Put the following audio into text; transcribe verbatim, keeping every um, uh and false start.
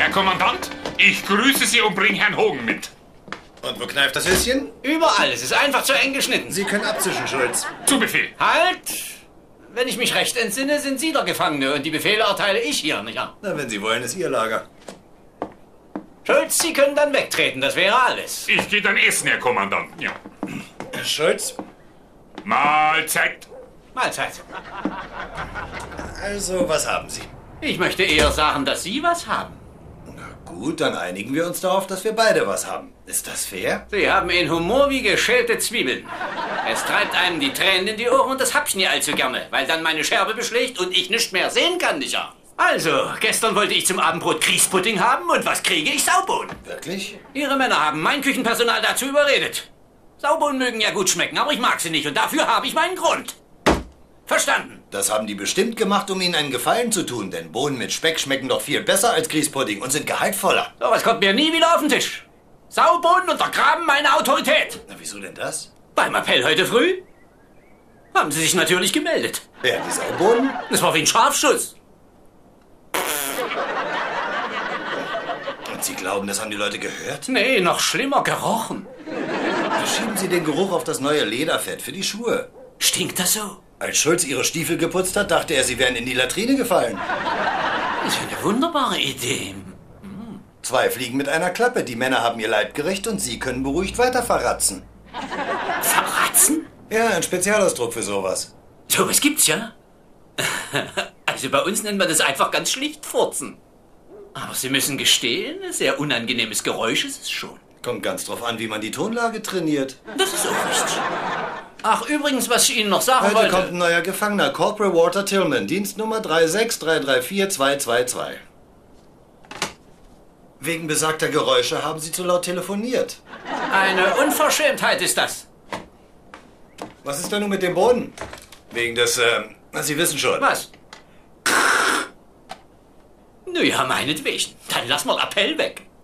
Herr Kommandant, ich grüße Sie und bringe Herrn Hogan mit. Und wo kneift das Höschen? Überall. Es ist einfach zu eng geschnitten. Sie können abzischen, Schulz. Zu Befehl. Halt! Wenn ich mich recht entsinne, sind Sie der Gefangene und die Befehle erteile ich hier, nicht wahr? Na, wenn Sie wollen, ist Ihr Lager. Schulz, Sie können dann wegtreten, das wäre alles. Ich gehe dann essen, Herr Kommandant. Ja. Schulz? Mahlzeit. Mahlzeit. Also, was haben Sie? Ich möchte eher sagen, dass Sie was haben. Na gut, dann einigen wir uns darauf, dass wir beide was haben. Ist das fair? Sie haben einen Humor wie geschälte Zwiebeln. Es treibt einem die Tränen in die Ohren und das hab ich nie allzu gerne, weil dann meine Scherbe beschlägt und ich nicht mehr sehen kann, nicht wahr? Also, gestern wollte ich zum Abendbrot Grießpudding haben und was kriege ich? Saubohnen. Wirklich? Ihre Männer haben mein Küchenpersonal dazu überredet. Saubohnen mögen ja gut schmecken, aber ich mag sie nicht und dafür habe ich meinen Grund. Verstanden? Das haben die bestimmt gemacht, um Ihnen einen Gefallen zu tun, denn Bohnen mit Speck schmecken doch viel besser als Grießpudding und sind gehaltvoller. So was kommt mir nie wieder auf den Tisch. Saubohnen untergraben meine Autorität. Na, wieso denn das? Beim Appell heute früh haben Sie sich natürlich gemeldet. Wer, die Saubohnen? Das war wie ein Scharfschuss. Und Sie glauben, das haben die Leute gehört? Nee, noch schlimmer gerochen. Schieben Sie den Geruch auf das neue Lederfett für die Schuhe. Stinkt das so? Als Schulz Ihre Stiefel geputzt hat, dachte er, Sie wären in die Latrine gefallen. Das ist eine wunderbare Idee. Zwei Fliegen mit einer Klappe. Die Männer haben ihr Leibgericht und Sie können beruhigt weiter verratzen. Verratzen? Ja, ein Spezialausdruck für sowas. So was gibt's ja. Also bei uns nennt man das einfach ganz schlicht Furzen. Aber Sie müssen gestehen, ein sehr unangenehmes Geräusch ist es schon. Kommt ganz drauf an, wie man die Tonlage trainiert. Das ist auch richtig. Ach, übrigens, was ich Ihnen noch sagen Heute wollte. kommt ein neuer Gefangener, Corporal Walter Tillman, Dienstnummer drei sechs drei drei vier zwei zwei zwei. Wegen besagter Geräusche haben Sie zu laut telefoniert. Eine Unverschämtheit ist das. Was ist denn nun mit dem Boden? Wegen des, ähm, Sie wissen schon. Was? Nun ja, meinetwegen. Dann lass mal Appell weg.